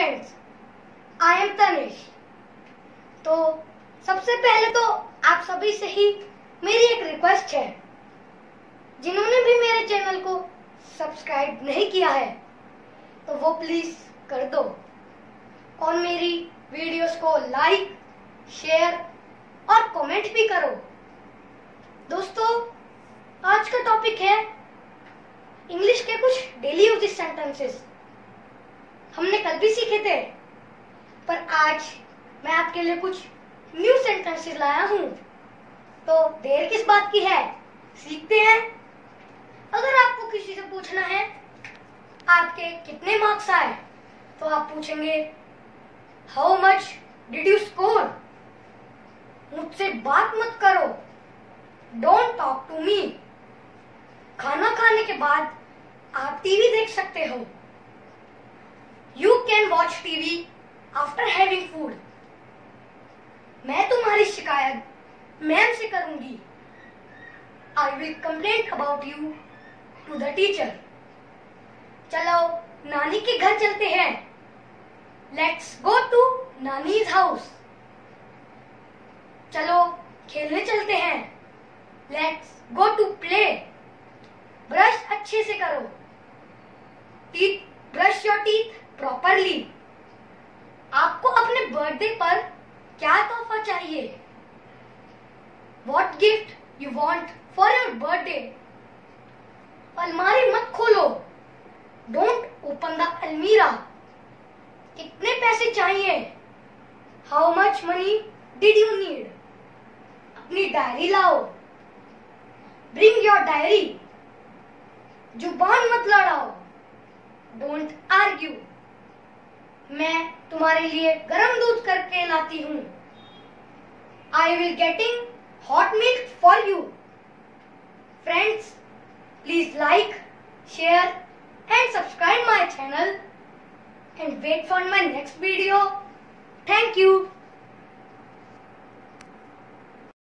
Friends, I am Tanish. तो सबसे पहले तो आप सभी से ही मेरी एक रिक्वेस्ट है, जिन्होंने भी मेरे चैनल को सब्सक्राइब नहीं किया है तो वो प्लीज कर दो और मेरी वीडियोस को लाइक, शेयर और कमेंट भी करो। दोस्तों, आज का टॉपिक है इंग्लिश के कुछ डेली यूजेस सेंटेंसेस। हमने कल भी सीखे थे, पर आज मैं आपके लिए कुछ न्यू सेंटेंसेस लाया हूँ। तो देर किस बात की है, सीखते हैं। अगर आपको किसी से पूछना है आपके कितने मार्क्स आए, तो आप पूछेंगे how much did you score. मुझसे बात मत करो, डोंट टॉक टू मी। खाना खाने के बाद आप टीवी देख सकते हो। You can watch TV after having food. मैं तुम्हारी शिकायत मैम से करूंगी। I will complain about you to the teacher. चलो नानी के घर चलते हैं। Let's go to नानी's house. चलो खेलने चलते हैं। Let's go to play. Brush अच्छे से करो। Brush your teeth properly. आपको अपने बर्थडे पर क्या तोहफा चाहिए? What gift you want for your birthday? अलमारी मत खोलो, Don't open the almirah. कितने पैसे चाहिए? How much money did you need? अपनी डायरी लाओ, Bring your diary. जुबान मत लड़ाओ, Don't argue. मैं तुम्हारे लिए गरम दूध करके लाती हूँ। I will getting hot milk for you. Friends, please like, share and subscribe my channel and wait for my next video. Thank you.